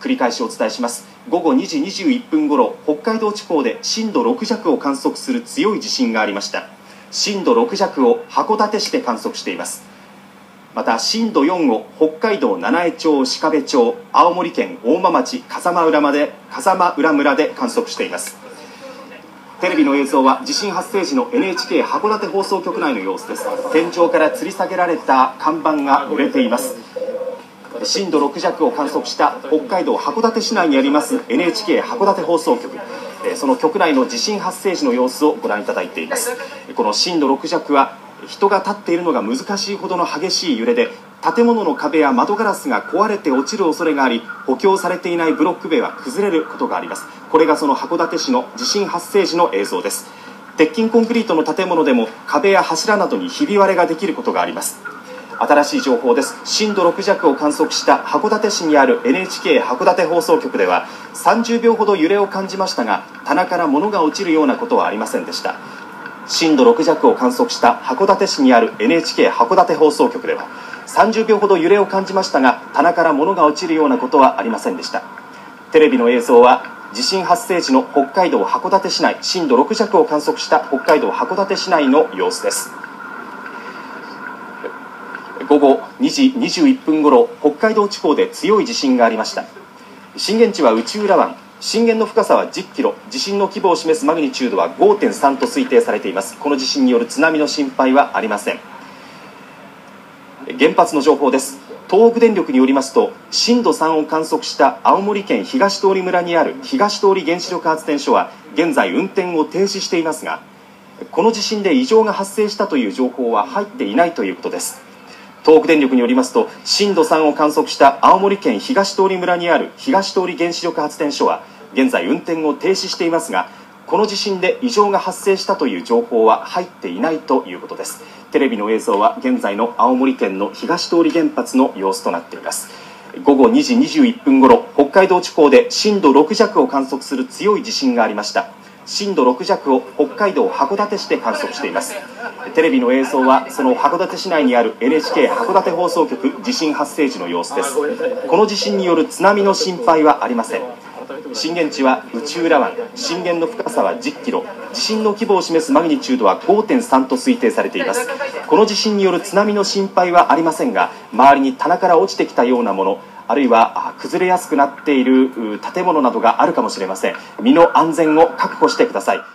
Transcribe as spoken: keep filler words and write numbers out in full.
繰り返しお伝えします。午後にじにじゅういっぷんごろ、北海道地方で震度ろく弱を観測する強い地震がありました。震度ろく弱を函館市で観測しています。また震度よんを北海道七飯町、鹿部町、青森県大間町、風間浦まで風間浦村で観測しています。テレビの映像は地震発生時の エヌエイチケー 函館放送局内の様子です。天井から吊り下げられた看板が揺れています。震度ろく弱を観測した北海道函館市内にあります エヌエイチケー 函館放送局、その局内の地震発生時の様子をご覧いただいています。この震度ろく弱は人が立っているのが難しいほどの激しい揺れで、建物の壁や窓ガラスが壊れて落ちる恐れがあり、補強されていないブロック塀は崩れることがあります。これがその函館市の地震発生時の映像です。鉄筋コンクリートの建物でも壁や柱などにひび割れができることがあります。新しい情報です。震度ろく弱を観測した函館市にある エヌエイチケー 函館放送局ではさんじゅうびょうほど揺れを感じましたが、棚から物が落ちるようなことはありませんでした。震度ろく弱を観測した函館市にある エヌエイチケー 函館放送局ではさんじゅうびょうほど揺れを感じましたが、棚から物が落ちるようなことはありませんでした。テレビの映像は地震発生時の北海道函館市内、震度ろく弱を観測した北海道函館市内の様子です。午後にじにじゅういっぷんごろ、北海道地方で強い地震がありました。震源地は内浦湾、震源の深さはじゅっキロ、地震の規模を示すマグニチュードは ごてんさん と推定されています。この地震による津波の心配はありません。原発の情報です。東北電力によりますと、震度さんを観測した青森県東通村にある東通原子力発電所は現在運転を停止していますが、この地震で異常が発生したという情報は入っていないということです。東北電力によりますと、震度さんを観測した青森県東通村にある東通原子力発電所は現在運転を停止していますが、この地震で異常が発生したという情報は入っていないということです。テレビの映像は現在の青森県の東通原発の様子となっています。午後にじにじゅういっぷんごろ、北海道地方で震度ろく弱を観測する強い地震がありました。震度ろく弱を北海道函館市で観測しています。テレビの映像はその函館市内にある エヌエイチケー 函館放送局地震発生時の様子です。この地震による津波の心配はありません。震源地は内浦湾、震源の深さはじゅっキロ、地震の規模を示すマグニチュードは ごてんさん と推定されています。この地震による津波の心配はありませんが、周りに棚から落ちてきたようなもの、あるいは崩れやすくなっている建物などがあるかもしれません。身の安全を確保してください。